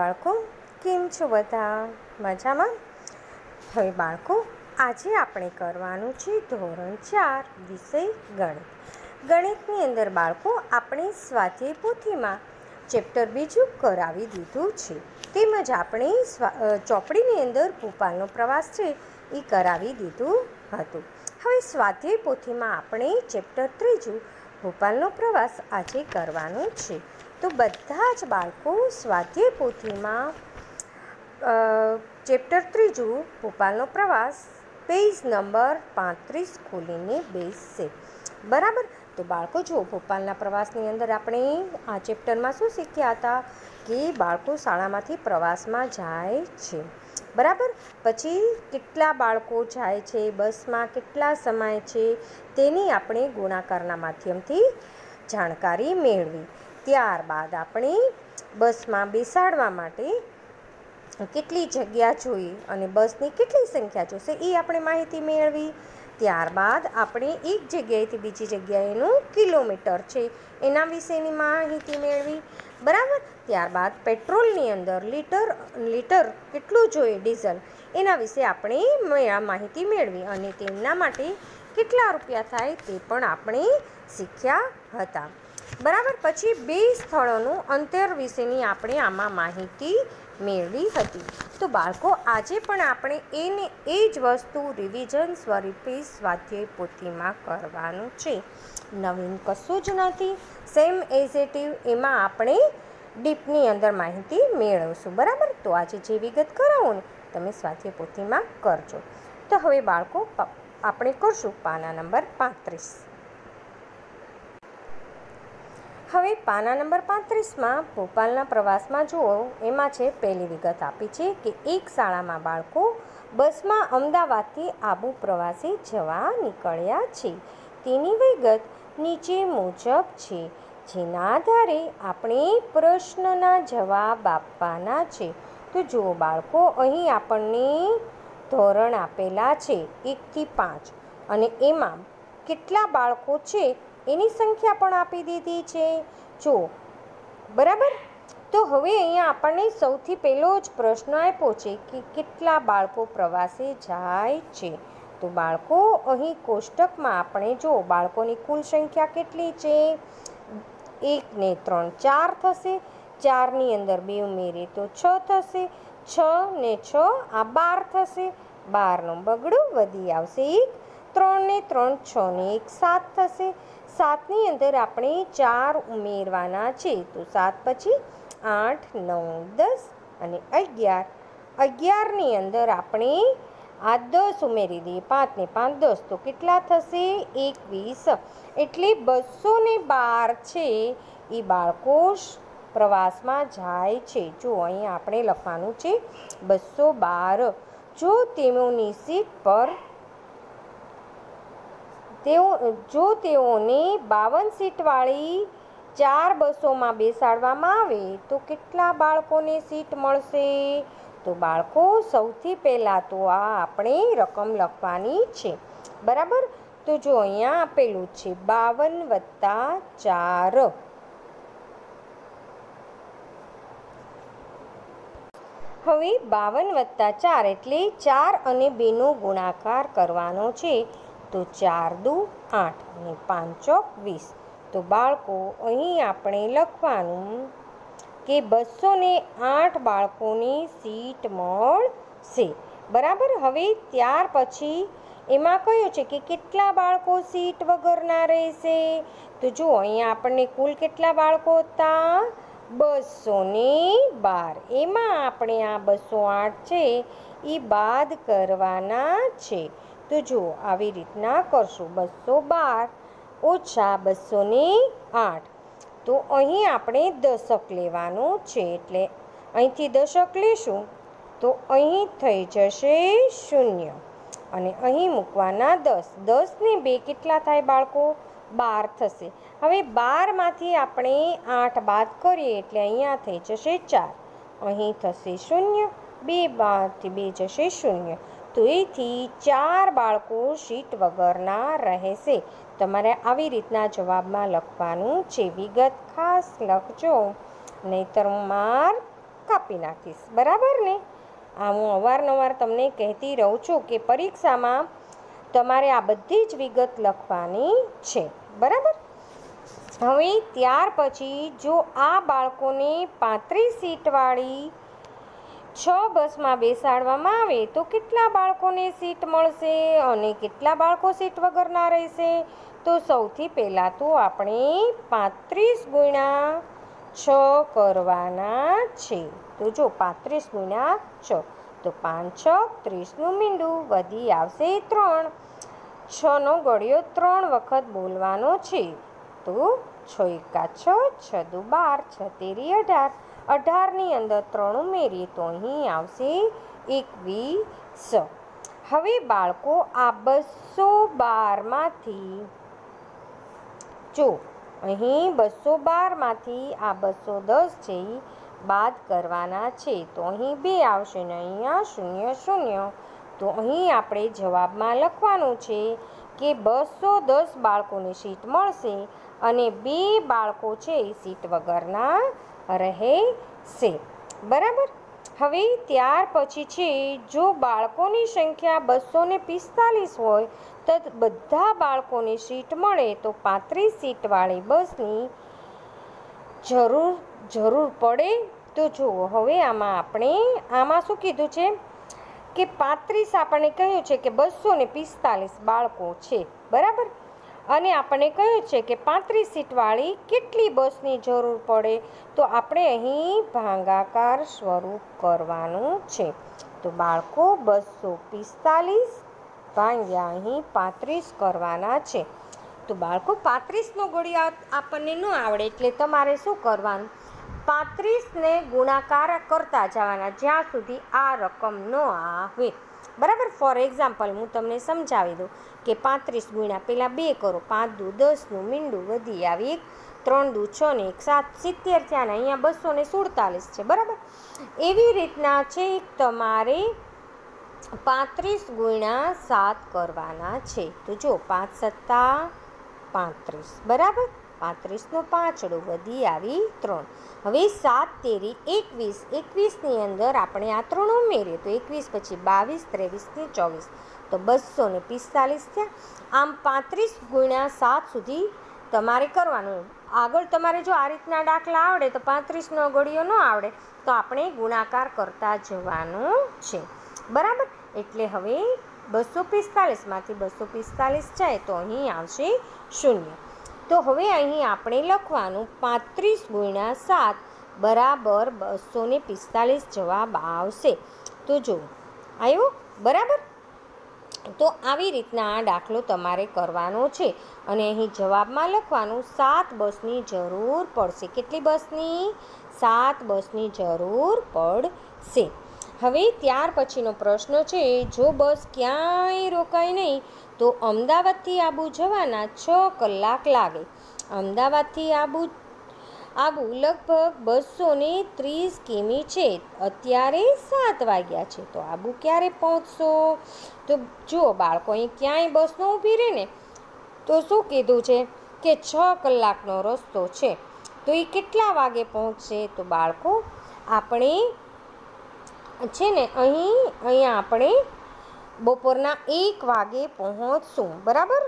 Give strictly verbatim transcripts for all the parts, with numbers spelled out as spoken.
બાળકો, કેમ છો બધા? મજામાં? હવે બાળકો, આજે આપણે કરવાનું છે ધોરણ ચાર વિષય ગણિત. ગણિતની અંદર બાળકો આપણે સ્વાધ્યાય પોથીમાં ચેપ્ટર બીજું કરાવી દીધું છે, તેમજ આપણે ચોપડીની અંદર ભોપાલનો પ્રવાસ છે એ કરાવી દીધું હતું. હવે સ્વાધ્યાય પોથીમાં આપણે ચેપ્ટર ત્રીજું ભોપાલનો પ્રવાસ આજે કરવાનું છે. તો બધા જ બાળકો સ્વાધ્યાય પોથીમાં ચેપ્ટર ત્રીજું ભોપાલનો પ્રવાસ પેજ નંબર પાંત્રીસ ખોલીને બેસશે. બરાબર? તો બાળકો જુઓ, ભોપાલના પ્રવાસની અંદર આપણે આ ચેપ્ટરમાં શું શીખ્યા હતા કે બાળકો શાળામાંથી પ્રવાસમાં જાય છે. બરાબર? પછી કેટલા બાળકો જાય છે, બસમાં કેટલા સમય છે, તેની આપણે ગુણાકારના માધ્યમથી જાણકારી મેળવી. ત્યારબાદ આપણે બસમાં બેસાડવા માટે કેટલી જગ્યા જોઈએ અને બસની કેટલી સંખ્યા જોશે એ આપણે માહિતી મેળવી. ત્યારબાદ આપણે એક જગ્યાએથી બીજી જગ્યાએનું કિલોમીટર છે એના વિશેની માહિતી મેળવી. બરાબર? ત્યારબાદ પેટ્રોલની અંદર લીટર લીટર કેટલું જોઈએ ડીઝલ એના વિશે આપણે માહિતી મેળવી અને તેમના માટે કેટલા રૂપિયા થાય તે પણ આપણે શીખ્યા હતા. બરાબર? પછી બે સ્થળોનું અંતર વિશેની આપણે આમાં માહિતી મેળવી હતી. તો બાળકો, આજે પણ આપણે એને એ જ વસ્તુ રિવિઝન સ્વરૂપે સ્વાધ્યાય પોથીમાં કરવાનું છે. નવીન કશું જ નથી. સેમ એઝ ઇટ ઇઝ એમાં આપણે ડીપની અંદર માહિતી મેળવશું. બરાબર? તો આજે જે વિગત કરાવો ને તમે સ્વાધ્યાય પોથીમાં કરજો. તો હવે બાળકો, આપણે કરશું પાના નંબર પાંત્રીસ. હવે પાના નંબર પાંત્રીસમાં ભોપાલના પ્રવાસમાં જુઓ, એમાં છે પહેલી વિગત આપી છે કે એક શાળામાં બાળકો બસમાં અમદાવાદથી આબુ પ્રવાસે જવા નીકળ્યા છે. તેની વિગત નીચે મુજબ છે, જેના આધારે આપણે પ્રશ્નના જવાબ આપવાના છે. તો જુઓ બાળકો, અહીં આપણને ધોરણ આપેલા છે એકથી પાંચ અને એમાં કેટલા બાળકો છે એની સંખ્યા પણ આપી દીધી છે. જો બરાબર? તો હવે અહીંયા આપણને સૌથી પહેલો જ પ્રશ્ન આપ્યો છે કે કેટલા બાળકો પ્રવાસે જાય છે. તો બાળકો, અહીં કોષ્ટકમાં આપણે જો બાળકોની કુલ સંખ્યા કેટલી છે, એક ને ત્રણ ચાર થશે, ચારની અંદર બે ઉમેરીએ તો છ થશે, છ ને છ આ બાર થશે, બારનું બગડું વધી આવશે એક, ત્રણ ને ત્રણ છ ને એક સાત થશે, સાતની અંદર આપણે ચાર ઉમેરવાના છે તો સાત પછી આઠ, નવ, દસ અને અગિયાર. અગિયારની અંદર આપણે આ દસ ઉમેરી દઈએ, પાંચ ને પાંચ દસ, તો કેટલા થશે? એકવીસ. એટલે બસો ને બાર છે એ બાળકો પ્રવાસમાં જાય છે. જો અહીંયા આપણે લખવાનું છે બસો બાર. જો તેઓની સીટ પર તેઓ જો તેઓને બાવન સીટવાળી ચાર બસોમાં બેસાડવામાં આવે તો કેટલા બાળકોને સીટ મળશે? તો બાળકો, સૌથી પહેલાં તો આ આપણે રકમ લખવાની છે. બરાબર? તો જો અહીંયા આપેલું છે બાવન વત્તા ચાર. હવે બાવન વત્તા ચાર એટલે ચાર અને બેનો ગુણાકાર કરવાનો છે. તો ચાર દુ આઠ અને પાંચ ચોક વીસ. તો બાળકો, અહીં આપણે લખવાનું કે બસો ને આઠ બાળકોની સીટ મળશે. બરાબર? હવે ત્યાર પછી એમાં કયું છે કે કેટલા બાળકો સીટ વગરના રહેશે? તો જો અહીંયા આપણને કુલ કેટલા બાળકો હતા? બસો ને બાર. એમાં આપણે આ બસો આઠ છે એ બાદ કરવાના છે. તો જુઓ, આવી રીતના કરશું. બસો બાર ઓછા બસો ને આઠ. તો અહીં આપણે દશક લેવાનું છે, એટલે અહીંથી દશક લેશું તો અહીં થઈ જશે શૂન્ય અને અહીં મૂકવાના દસ. દસ ને બે કેટલા થાય બાળકો? બાર થશે. હવે બારમાંથી આપણે આઠ બાદ કરીએ એટલે અહીંયા થઈ જશે ચાર, અહીં થશે શૂન્ય, બે બાદથી બે જશે શૂન્ય. તો એથી ચાર બાળકો સીટ વગરના રહેશે. તમારે આવી રીતના જવાબમાં લખવાનું છે. વિગત ખાસ લખજો, નહીંતર માર્ક કાપી નાખીશ, બરાબર ને? આ હું અવારનવાર તમને કહેતી રહું છું કે પરીક્ષામાં તમારે આ બધી જ વિગત લખવાની છે, બરાબર? હવે ત્યાર પછી જો આ બાળકોને પાંત્રીસ સીટવાળી છ બસમાં બેસાડવામાં આવે તો કેટલા બાળકોને સીટ મળશે અને કેટલા બાળકો સીટ વગરના રહેશે? તો સૌથી પહેલાં તો આપણે પાંત્રીસ ગુણ્યા છ કરવાના છે. તો જો પાંત્રીસ ગુણ્યા છ, તો પાંચ છ ત્રીસનું મીંડું, વધી આવશે ત્રણ. છનો ગળ્યો ત્રણ વખત બોલવાનો છે. તો છ એકા છ, છ દુ બાર, છ તેરી અઢાર. અઢારની અંદર ત્રણ ઉમેરીએ તો અહીં આવશે એકવીસ. હવે બાળકો આ બસો બારમાંથી જો અહીં બસો બારમાંથી આ બસો દસ છે બાદ કરવાના છે. તો અહીં બે આવશે ને અહીંયા શૂન્ય શૂન્ય. તો અહીં આપણે જવાબમાં લખવાનું છે કે બસો દસ બાળકોને સીટ મળશે અને બે બાળકો છે એ સીટ વગરના રહેશે, બરાબર? હવે ત્યાર પછી છે જો બાળકોની સંખ્યા બસો ને પિસ્તાલીસ હોય તો બધા બાળકોને સીટ મળે તો પાંત્રીસ સીટવાળી બસની જરૂર જરૂર પડે. તો જુઓ હવે આમાં આપણે આમાં શું કીધું છે કે પાંત્રીસ આપણને કહ્યું છે કે બસો ને પિસ્તાલીસ બાળકો છે, બરાબર? અને આપણને કહ્યું છે કે પાંત્રીસ સીટવાળી કેટલી બસની જરૂર પડે? તો આપણે અહીં ભાગાકાર સ્વરૂપ કરવાનું છે. તો બાળકો બસો પિસ્તાલીસ ભાગ્યા અહીં પાંત્રીસ કરવાના છે. તો બાળકો પાંત્રીસનો ગોળીઓ આપણને ન આવડે એટલે તમારે શું કરવાનું? પાંત્રીસને ગુણાકાર કરતા જવાના જ્યાં સુધી આ રકમ ન આવે, બરાબર? ફોર એક્ઝામ્પલ હું તમને સમજાવી દઉં કે પાંત્રીસ ગુણ્યા પહેલાં બે કરો, પાંચ દુ દસનું મીંડું, વધી આવી એક, ત્રણ દુ છ ને એક સાત, સિત્તેર થયા ને અહીંયા બસો ને સુડતાલીસ છે, બરાબર? એવી રીતના છે તમારે પાંત્રીસ ગુણ્યા સાત કરવાના છે. તો જો પાંચ સત્તા પાંત્રીસ, બરાબર? પાંત્રીસનો પાંચડો, વધી આવી ત્રણ. હવે સાત તેરી એકવીસ, એકવીસની અંદર આપણે આ ત્રણ ઉમેરીએ તો એકવીસ પછી બાવીસ, ત્રેવીસ ને ચોવીસ, તો બસો ને પિસ્તાલીસ થયા. આમ પાંત્રીસ ગુણ્યા સાત સુધી તમારે કરવાનું. આગળ તમારે જો આ રીતના દાખલા આવડે તો પાંત્રીસનો ગળ્યો ન આવડે તો આપણે ગુણાકાર કરતા જવાનું છે, બરાબર? એટલે હવે બસો પિસ્તાલીસમાંથી બસો પિસ્તાલીસ જાય તો અહીં આવશે શૂન્ય. તો હવે અહીં આપણે લખવાનું પાંત્રીસ ગુણ્યા સાત બરાબર બસો ને પિસ્તાલીસ જવાબ આવશે. તો જુઓ આવ્યો, બરાબર? તો આવી રીતના આ દાખલો તમારે કરવાનો છે અને અહીં જવાબમાં લખવાનું સાત બસની જરૂર પડશે. કેટલી બસની? સાત બસની જરૂર પડશે. હવે ત્યાર પછીનો પ્રશ્ન છે જો બસ ક્યાંય રોકાય નહીં તો અમદાવાદથી આબુ જવાના છ કલાક લાગે. અમદાવાદથી આબુ આબુ લગભગ બસો ને ત્રીસ કિમી છે. અત્યારે સાત વાગ્યા છે તો આબુ ક્યારે પહોંચશો? તો જુઓ બાળકો, અહીં ક્યાંય બસ ન ઊભી રહે ને તો શું કીધું છે કે છ કલાકનો રસ્તો છે. તો એ કેટલા વાગે પહોંચશે? તો બાળકો આપણે છે ને અહીં અહીંયા આપણે બપોરના એક વાગે પહોંચશું, બરાબર?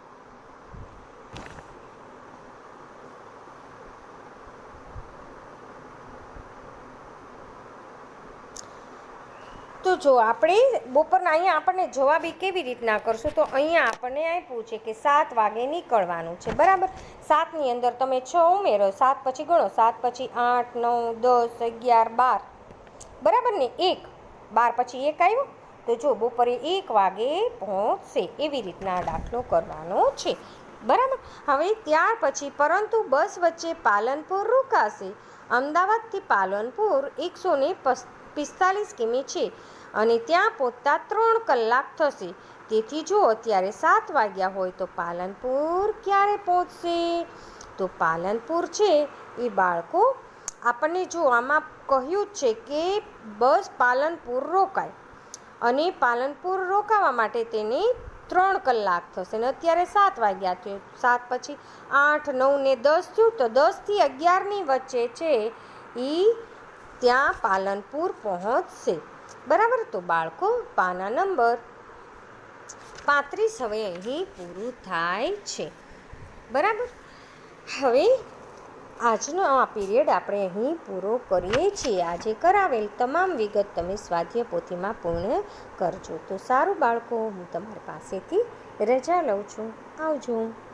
તો જો આપણે બપોરના અહીંયા આપણને જવાબ એ કેવી રીતના કરશું? તો અહીંયા આપણને આપ્યું છે કે સાત વાગે નીકળવાનું છે, બરાબર? સાતની અંદર તમે છ ઉમેરો, સાત પછી ગણો, સાત પછી આઠ, નવ, દસ, અગિયાર, બાર, બરાબર ને? એક, બાર પછી એક આવ્યો તો જો બપોરે એક વાગે પહોંચશે. એવી રીતના દાખલો કરવાનો છે, બરાબર? હવે ત્યાર પછી પરંતુ બસ વચ્ચે પાલનપુર રોકાશે. અમદાવાદથી પાલનપુર એકસો ને પિસ્તાલીસ કિમી છે અને ત્યાં પહોંચતા ત્રણ કલાક થશે. તેથી જો અત્યારે સાત વાગ્યા હોય તો પાલનપુર ક્યારે પહોંચશે? તો પાલનપુર છે એ બાળકો આપણને જો આમાં કહ્યું જ છે કે બસ પાલનપુર રોકાય અને પાલનપુર રોકાવા માટે તેને ત્રણ કલાક થશે ને અત્યારે સાત વાગ્યા થયો. સાત પછી આઠ, નવ ને દસ થયું તો દસથી અગિયારની વચ્ચે છે એ ત્યાં પાલનપુર પહોંચશે. બરાબર. તો બાળકો પાના નંબર પાંત્રીસ હવે અહીં પૂરું થાય છે. બરાબર. હવે આજનો આ પીરિયડ આપણે અહીં પૂરો કરીએ છીએ. આજે કરાવેલ તમામ વિગત તમે સ્વાધ્યાય પોથીમાં પૂર્ણ કરજો. તો સારું બાળકો, હું તમારી પાસેથી રજા લઉં છું. આવજો.